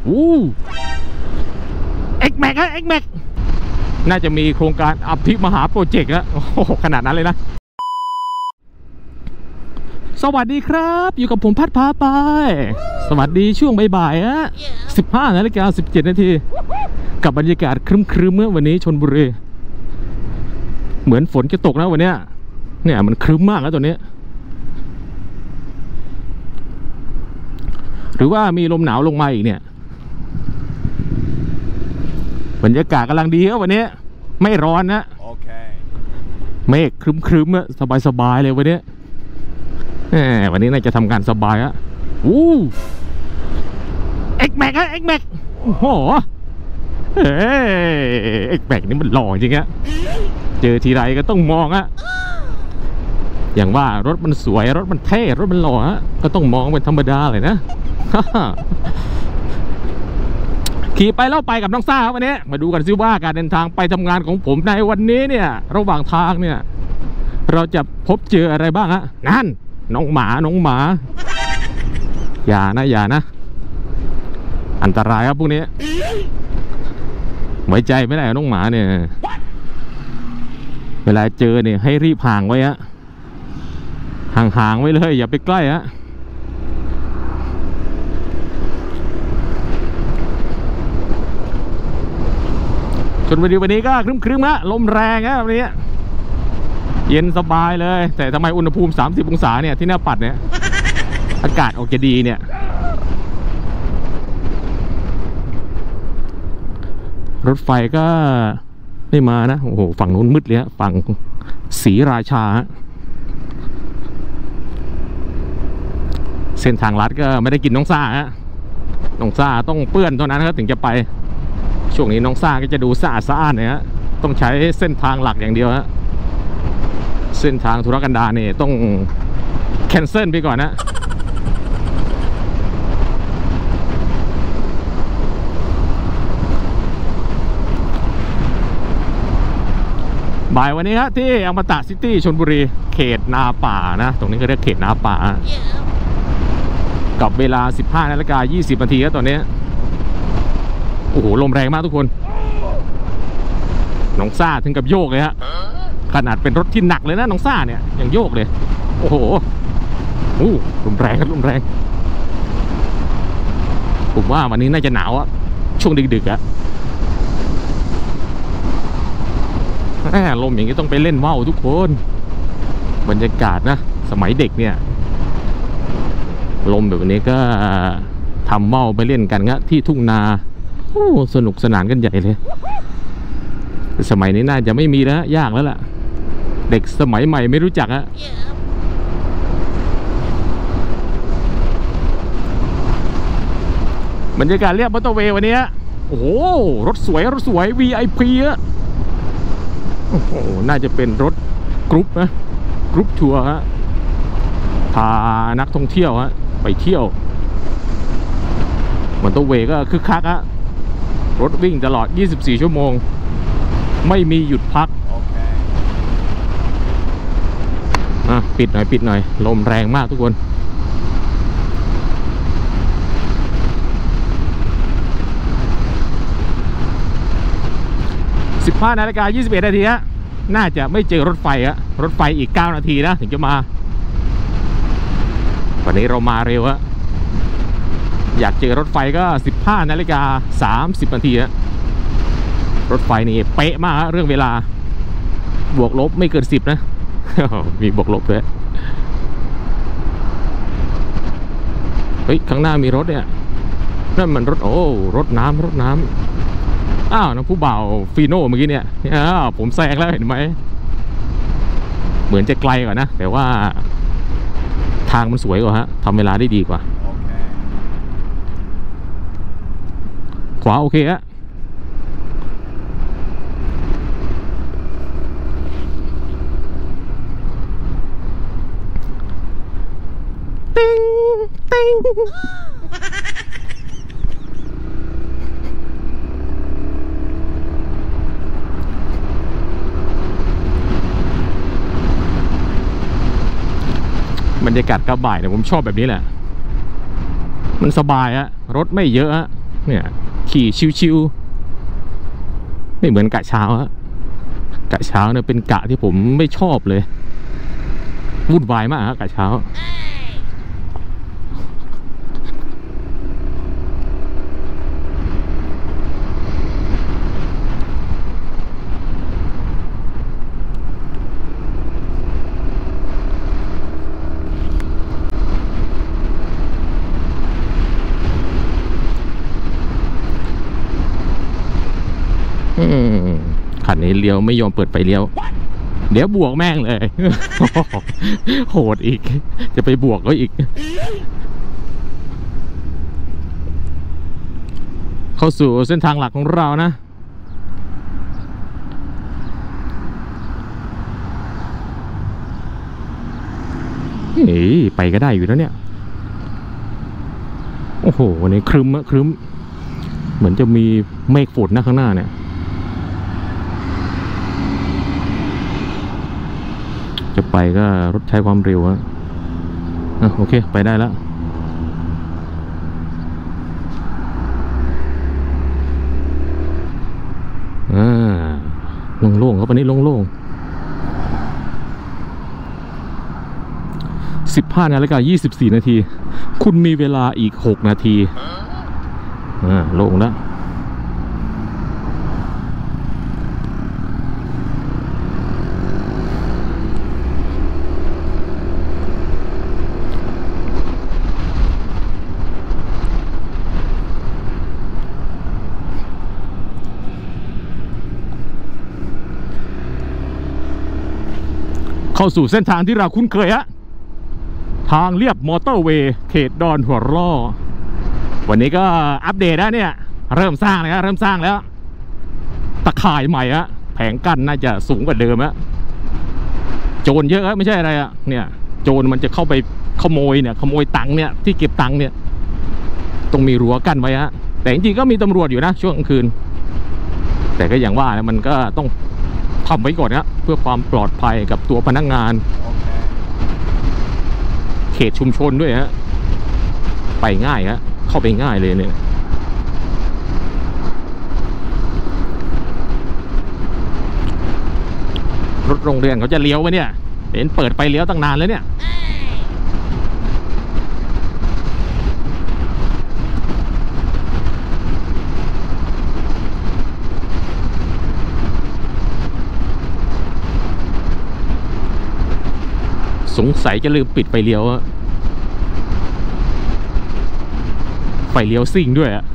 X-Max ฮะ X-Max น่าจะมีโครงการอภิมหาโปรเจกต์อะโอ้โหขนาดนั้นเลยนะสวัสดีครับอยู่กับผมพัดพาไปสวัสดีช่วงบ่ายๆฮะ 15:17 นาทีกับบรรยากาศครึ้มๆเมื่อวันนี้ชลบุรีเหมือนฝนจะตกนะวันเนี้ยเนี่ยมันครึ้มมากแล้วตัวนี้หรือว่ามีลมหนาวลงมาอีกเนี่ยบรรยากาศกำลังดีครับวันนี้ไม่ร้อนนะเมฆครึ้มๆสบายๆเลยวันนี้วันนี้น่าจะทำงานสบายอะX-Max ฮะ X-Max โอ้โหX-Max นี่มันหล่อจริงอะเจอทีไรก็ต้องมองอะอย่างว่ารถมันสวยรถมันเท่รถมันหล่อฮะก็ต้องมองเป็นธรรมดาเลยนะ ขี่ไปแล้วไปกับน้องซ่าวันนี้มาดูกันซิว่าการเดินทางไปทำงานของผมในวันนี้เนี่ยระหว่างทางเนี่ยเราจะพบเจออะไรบ้างฮะนั่นน้องหมาอย่านะอันตรายครับพวกนี้ไว้ใจไม่ได้น้องหมาเนี่ยเวลาเจอเนี่ยให้รีบห่างไว้ฮะห่างไว้เลยอย่าไปใกล้ฮะชลบุรีวันนี้ก็ครึ้มๆฮะลมแรงฮะวันนี้เย็นสบายเลยแต่ทำไมอุณหภูมิ30 องศาเนี่ยที่หน้าปัดเนี่ยอากาศออกจะดีเนี่ยรถไฟก็ไม่มานะโอ้โหฝั่งนู้นมืดเลยฮะฝั่งศรีราชาเส้นทางลัดก็ไม่ได้กินน้องซ่าฮะน้องซ่าต้องเปื้อนเท่านั้นครับถึงจะไปช่วงนี้น้องซ่าก็จะดูสะอาดเนี่ยฮะต้องใช้เส้นทางหลักอย่างเดียวฮะเส้นทางธุรกันดารเนี่ยต้องแคนเซิลไปก่อนนะบ่ายวันนี้ฮะที่อมตะซิตี้ชลบุรีเขตนาป่านะตรงนี้ก็เรียกเขตนาป่ากับเวลา 15:20 นาทีครับตอนนี้โอ้โหลมแรงมากทุกคนน้องซ่าถึงกับโยกเลยฮะขนาดเป็นรถที่หนักเลยนะน้องซ่าเนี่ยยังโยกเลยโอ้โหลมแรงครับลมแรงผมว่าวันนี้น่าจะหนาวอะช่วงดึกๆอะลมอย่างนี้ต้องไปเล่นว่าวทุกคนบรรยากาศนะสมัยเด็กเนี่ยลมแบบนี้ก็ทำว่าวไปเล่นกันนะที่ทุ่งนาสนุกสนานกันใหญ่เลยสมัยนี้น่าจะไม่มีแล้วยากแล้วล่ะเด็กสมัยใหม่ไม่รู้จักอะบรรยากาศเรียบมอเตอร์เวย์วันนี้โอ้โหรถสวย VIP อะโอ้โหน่าจะเป็นรถกรุ๊ปนะกรุ๊ปทัวร์ฮะพานักท่องเที่ยวฮะไปเที่ยวมอเตอร์เวย์ก็คึกคักฮะรถวิ่งตลอด24 ชั่วโมงไม่มีหยุดพักปิดหน่อยลมแรงมากทุกคน15:21 นาทีฮะน่าจะไม่เจอรถไฟฮะรถไฟอีก9 นาทีนะถึงจะมาวันนี้เรามาเร็วฮะอยากเจอรถไฟก็ 15:30 นาทีฮะรถไฟนี่เป๊ะมากเรื่องเวลาบวกลบไม่เกิน10นะมีบวกลบด้วยเฮ้ยข้างหน้ามีรถเนี่ยนั่นมันรถรถน้ำอ้าวน้องผู้บ่าวฟีโน่เมื่อกี้เนี่ยผมแซงแล้วเห็นไหมเหมือนจะไกลกว่านะแต่ว่าทางมันสวยกว่าฮะทำเวลาได้ดีกว่าขวาโอเคฮะติ๊ง บรรยากาศกระบ่ายเนี่ยผมชอบแบบนี้แหละมันสบายฮะรถไม่เยอะฮะเนี่ยขี่ชิวๆไม่เหมือนกะเช้าฮะกะเช้าเนี่ยเป็นกะที่ผมไม่ชอบเลยวุ่นวายมากฮะกะเช้าคันนี้เลี้ยวไม่ยอมเปิดไฟเลี้ยวเดี๋ยวบวกแม่งเลย โหดอีกจะไปบวกก็อีกเข้าสู่เส้นทางหลักของเรานะไปก็ได้อยู่แล้วเนี่ยโอ้โหวันนี้ครึ้มอะครึ้มเหมือนจะมีเมฆฝนนะข้างหน้าเนี่ยจะไปก็รถใช้ความเร็วอะโอเคไปได้แล้วโล่งๆครับวันนี้โล่งๆ 15:24 นาทีคุณมีเวลาอีก6 นาทีโล่งแล้วเข้าสู่เส้นทางที่เราคุ้นเคยฮะทางเลียบมอเตอร์เวย์เขตดอนหัวร่อวันนี้ก็อัปเดตแล้วเนี่ยเริ่มสร้างแล้วเริ่มสร้างแล้วตะข่ายใหม่ฮะแผงกั้นน่าจะสูงกว่าเดิมฮะโจรเยอะไม่ใช่อะไรอะเนี่ยโจรมันจะเข้าไปขโมยเนี่ยขโมยตังค์เนี่ยที่เก็บตังค์เนี่ยต้องมีรั้วกั้นไว้ฮะแต่จริงๆก็มีตำรวจอยู่นะช่วงกลางคืนแต่ก็อย่างว่ามันก็ต้องทำไว้ก่อนนะเพื่อความปลอดภัยกับตัวพนักงานเขตชุมชนด้วยฮะไปง่ายฮะเข้าไปง่ายเลยเนี่ยรถโรงเรียนเขาจะเลี้ยวไหมเนี่ยเห็นเปิดไฟเลี้ยวตั้งนานแล้วเนี่ยสงสัยจะลืมปิดไฟเลี้ยวอะไฟเลี้ยวซิ่งด้วยอะ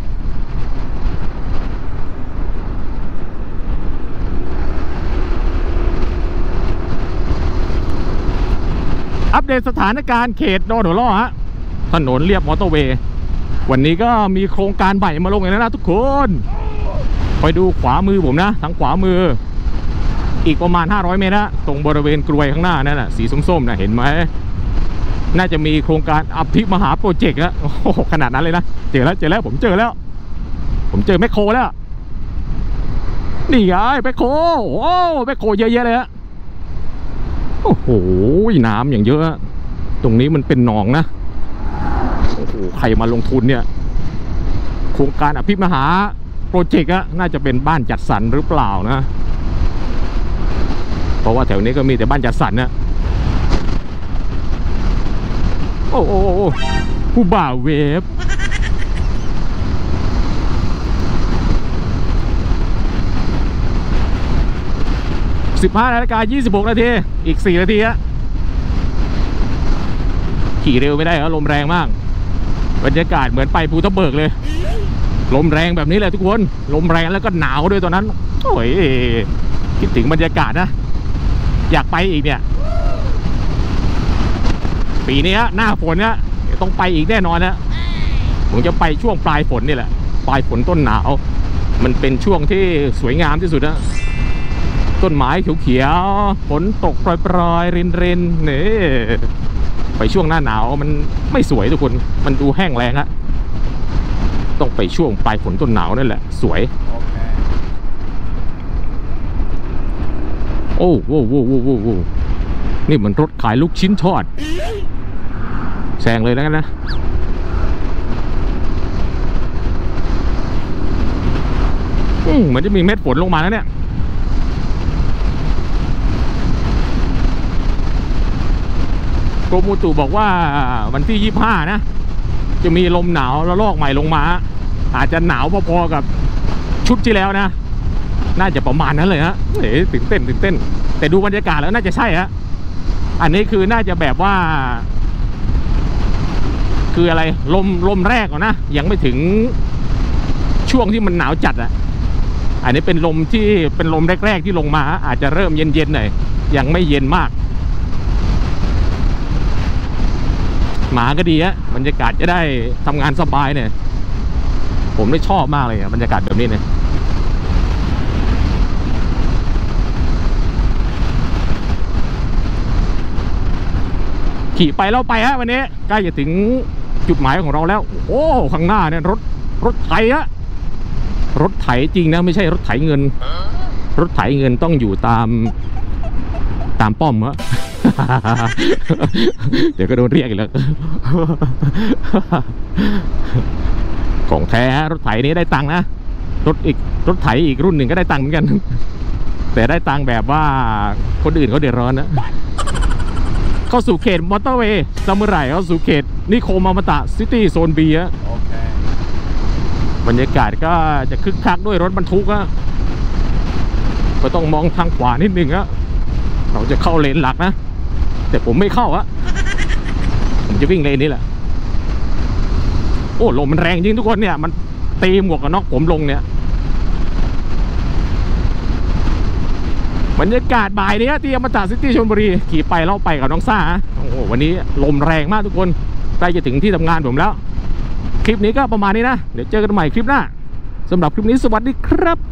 อัปเดตสถานการณ์เขตดอนหัวร่อฮะถนนเลียบมอเตอร์เวย์วันนี้ก็มีโครงการใหม่มาลงอย่างนั้นนะทุกคนไปดูขวามือผมนะทางขวามืออีกประมาณ500 เมตรนะตรงบริเวณกรวยข้างหน้านั่นน่ะสีส้มๆนะเห็นไหมน่าจะมีโครงการอภิมหาโปรเจกต์นะโอ้โหขนาดนั้นเลยนะเจอแล้วผมเจอแมคโครแล้วนี่ไงแมคโครโอ้แมคโครเยอะๆเลยฮะโอ้โหน้ำอย่างเยอะตรงนี้มันเป็นหนองนะโอ้โหใครมาลงทุนเนี่ยโครงการอภิมหาโปรเจกต์อะน่าจะเป็นบ้านจัดสรรหรือเปล่านะเพราะว่าแถวนี้ก็มีแต่บ้านจัดสรรนะโอ้ผู้บ่าวเวฟ15:26 นาทีอีก4 นาทีฮะขี่เร็วไม่ได้ครับลมแรงมากบรรยากาศเหมือนไปภูทับเบิกเลยลมแรงแบบนี้แหละทุกคนลมแรงแล้วก็หนาวด้วยตอนนั้นโอ้ยคิดถึงบรรยากาศนะอยากไปอีกเนี่ยปีนี้หน้าฝนเนี่ยต้องไปอีกแน่นอนนะผมจะไปช่วงปลายฝนนี่แหละปลายฝนต้นหนาวมันเป็นช่วงที่สวยงามที่สุดนะต้นไม้เขียวๆฝนตกปรอยๆรินๆนี่ไปช่วงหน้าหนาวมันไม่สวยทุกคนมันดูแห้งแล้งอะต้องไปช่วงปลายฝนต้นหนาวนั่นแหละสวยโอ้โหนี่มันรถขายลูกชิ้นทอดแซงเลยแล้วกันนะเหมือนจะมีเม็ดฝนลงมาแล้วเนี่ยกรมอุตุบอกว่าวันที่25นะจะมีลมหนาวระลอกใหม่ลงมาอาจจะหนาวพอๆกับชุดที่แล้วนะน่าจะประมาณนั้นเลยฮะตื่นเต้นแต่ดูบรรยากาศแล้วน่าจะใช่ฮะอันนี้คือน่าจะแบบว่าคืออะไรลมแรกก่อนนะยังไม่ถึงช่วงที่มันหนาวจัดอ่ะอันนี้เป็นลมที่เป็นลมแรกๆที่ลงมาอาจจะเริ่มเย็นๆหน่อยยังไม่เย็นมากหมาก็ดีฮะบรรยากาศจะได้ทำงานสบายเนี่ยผมได้ชอบมากเลยบรรยากาศแบบนี้เนี่ยขี่ไปแล้วไปฮะวันนี้ใกล้จะถึงจุดหมายของเราแล้วโอ้ข้างหน้าเนี่ยรถไถฮะรถไถจริงนะไม่ใช่รถไถเงินรถไถเงินต้องอยู่ตามป้อมฮะ เดี๋ยวก็โดนเรียกอีกแล้ว ของแท้รถไถนี้ได้ตังค์นะรถไถอีกรุ่นหนึ่งก็ได้ตังค์เหมือนกันแต่ได้ตังค์แบบว่าคนอื่นเขาเดือดร้อนนะเข้าสู่เขตมอเตอร์เวย์ซามูไรเข้าสู่เขตนิโคมอมตะซิตี้โซนบีฮะบรรยากาศก็จะคึกคักด้วยรถบรรทุกอะก็ต้องมองทางขวานิดนึงอะเราจะเข้าเลนหลักนะแต่ผมไม่เข้าอะผมจะวิ่งเลนนี้แหละโอ้ลมมันแรงจริงทุกคนเนี่ยมันตีหมวกกันน็อกผมลงเนี่ยบรรยากาศบ่ายนี้ที่อมตะซิตี้ชลบุรีขี่ไปเล่าไปกับน้องซ่าโอ้โหวันนี้ลมแรงมากทุกคนใกล้จะถึงที่ทำงานผมแล้วคลิปนี้ก็ประมาณนี้นะเดี๋ยวเจอกันใหม่คลิปหน้าสำหรับคลิปนี้สวัสดีครับ